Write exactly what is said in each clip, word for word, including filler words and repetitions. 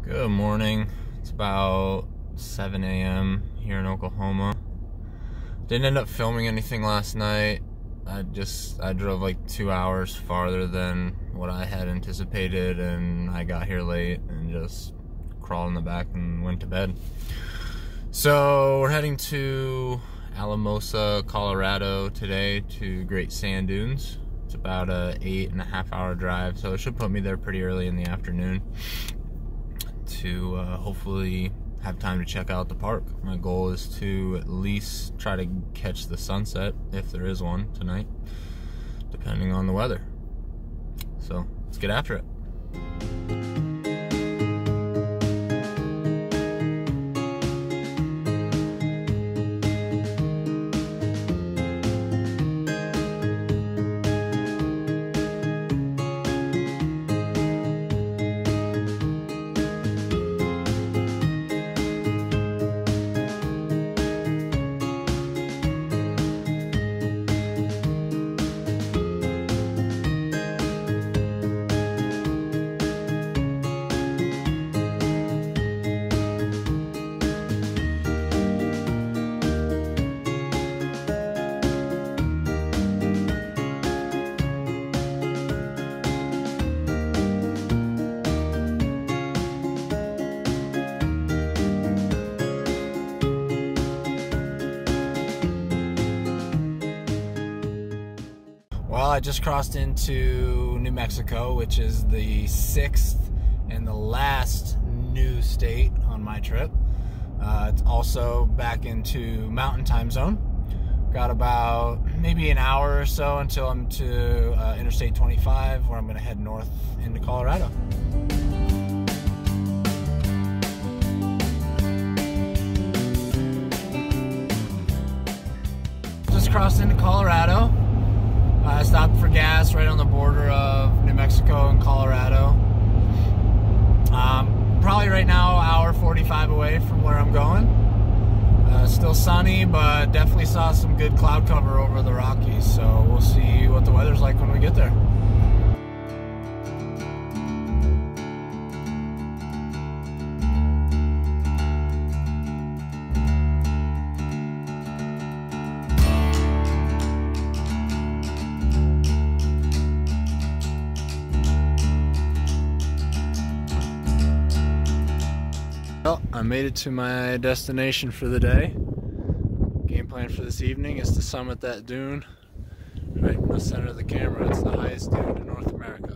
Good morning. It's about seven A M here in Oklahoma. Didn't end up filming anything last night. I just I drove like two hours farther than what I had anticipated, and I got here late and just crawled in the back and went to bed. So we're heading to Alamosa, Colorado today to Great Sand Dunes. It's about a eight and a half hour drive, so it should put me there pretty early in the afternoon to uh, hopefully have time to check out the park. My goal is to at least try to catch the sunset, if there is one tonight, depending on the weather. So let's get after it. Well, I just crossed into New Mexico, which is the sixth and the last new state on my trip. Uh, it's also back into Mountain Time Zone. Got about maybe an hour or so until I'm to uh, Interstate twenty-five, where I'm going to head north into Colorado. Just crossed into Colorado. I stopped for gas right on the border of New Mexico and Colorado. Um, probably right now, hour forty-five away from where I'm going. Uh, still sunny, but definitely saw some good cloud cover over the Rockies. So we'll see what the weather's like when we get there. Well, I made it to my destination for the day. Game plan for this evening is to summit that dune right in the center of the camera. It's the highest dune in North America.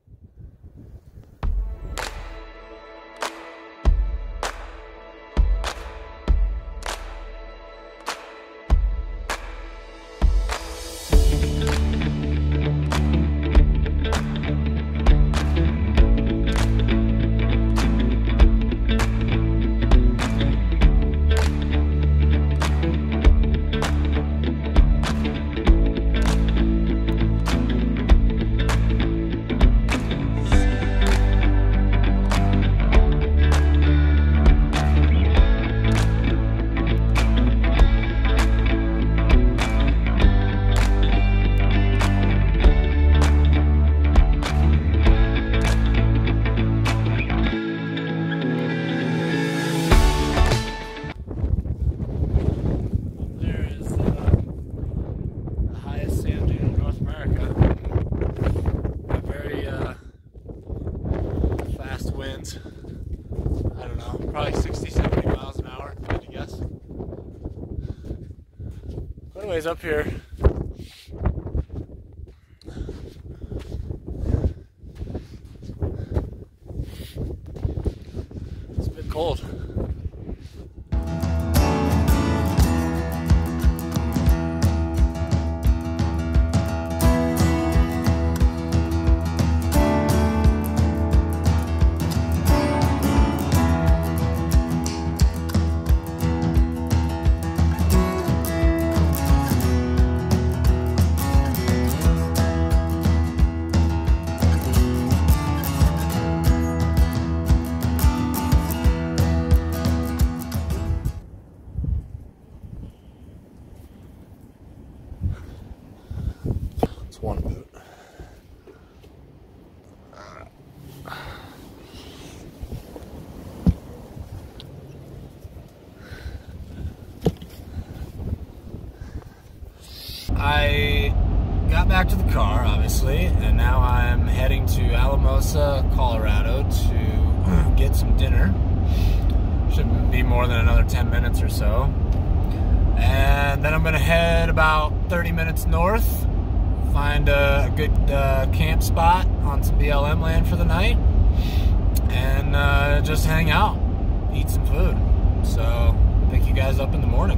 I don't know, probably sixty, seventy miles an hour, I guess. But anyways, up here, it's a bit cold. I got back to the car, obviously, and now I'm heading to Alamosa, Colorado to get some dinner. Shouldn't be more than another ten minutes or so. And then I'm going to head about thirty minutes north, find a good uh, camp spot on some B L M land for the night, and uh, just hang out, eat some food. So, pick you guys up in the morning.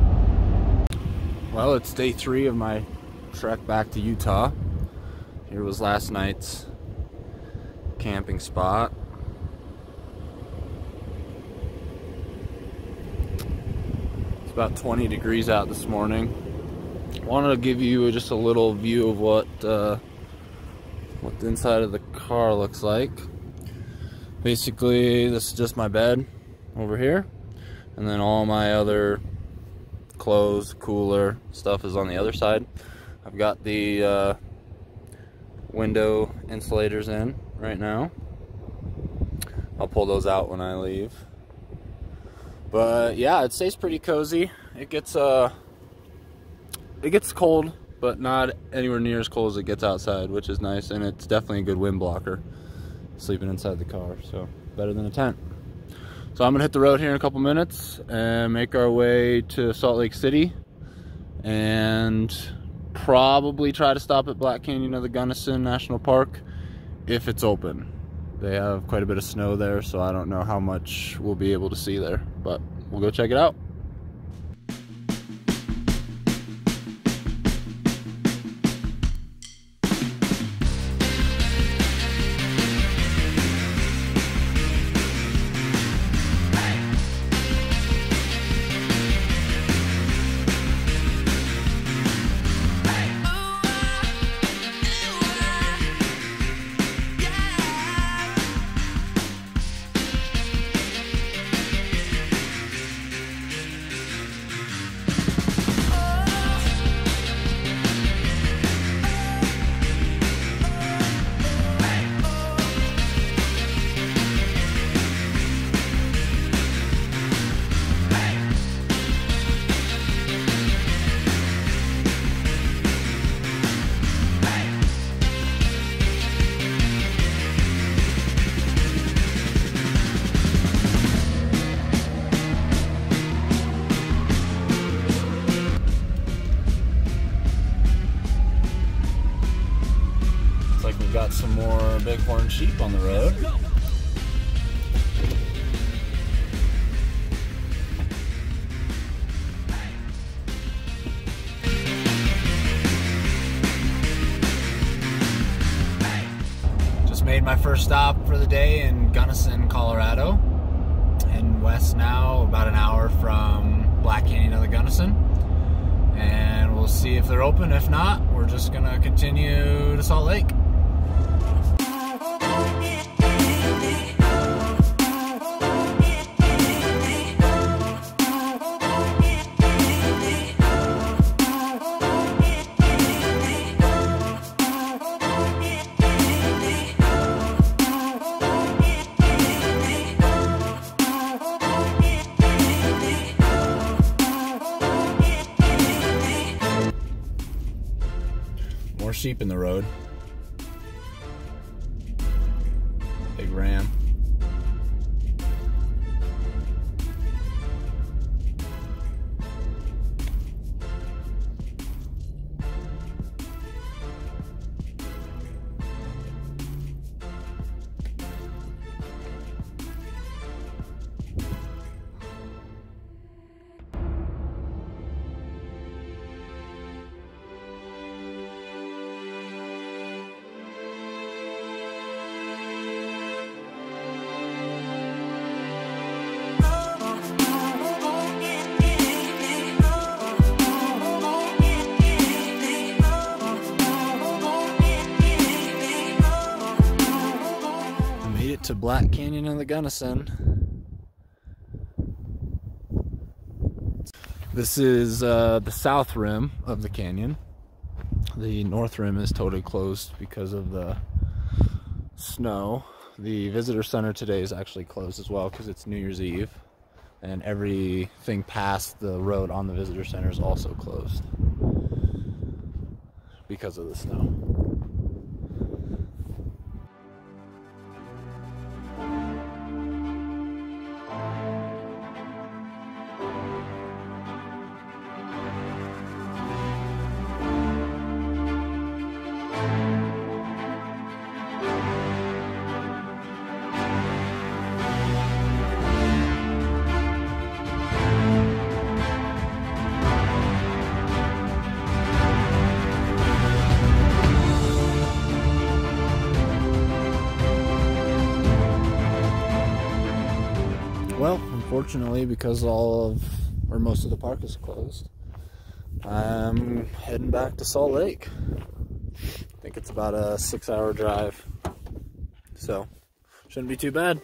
Well, it's day three of my trek back to Utah. Here was last night's camping spot. It's about twenty degrees out this morning. Wanted to give you just a little view of what uh, what the inside of the car looks like. Basically, this is just my bed over here, and then all my other clothes, cooler stuff is on the other side. I've got the uh, window insulators in right now. I'll pull those out when I leave. But yeah, it stays pretty cozy. It gets uh, it gets cold, but not anywhere near as cold as it gets outside, which is nice, and it's definitely a good wind blocker. Sleeping inside the car, so better than a tent. So I'm gonna hit the road here in a couple minutes and make our way to Salt Lake City, and probably try to stop at Black Canyon of the Gunnison National Park if it's open. They have quite a bit of snow there, so I don't know how much we'll be able to see there, but we'll go check it out. Got some more bighorn sheep on the road. Just made my first stop for the day in Gunnison, Colorado. Heading west now, about an hour from Black Canyon of the Gunnison. And we'll see if they're open. If not, we're just gonna continue to Salt Lake. More sheep in the road. Big ram. To Black Canyon of the Gunnison. This is uh, the south rim of the canyon. The north rim is totally closed because of the snow. The visitor center today is actually closed as well because it's New Year's Eve, and everything past the road on the visitor center is also closed. because of the snow. Well, unfortunately, because all of, or most of the park is closed, I'm heading back to Salt Lake. I think it's about a six hour drive, so shouldn't be too bad.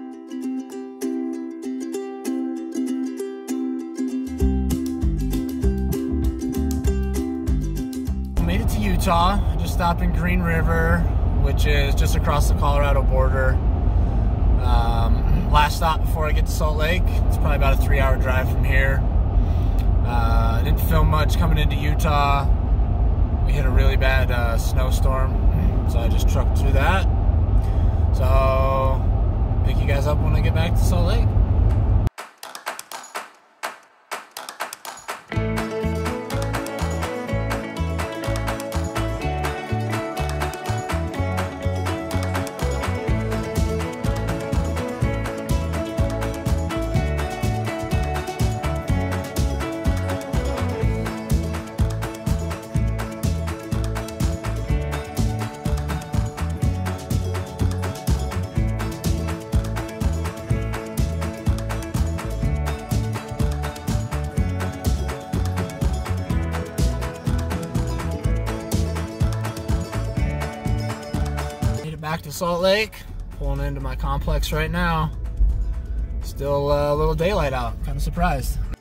Made it to Utah. I just stopped in Green River, which is just across the Colorado border. Um, last stop before I get to Salt Lake. It's probably about a three hour drive from here. Uh, I didn't film much coming into Utah. We hit a really bad uh, snowstorm, so I just trucked through that. So, pick you guys up when I get back to Salt Lake. Back to Salt Lake, pulling into my complex right now. Still uh, a little daylight out, kind of surprised.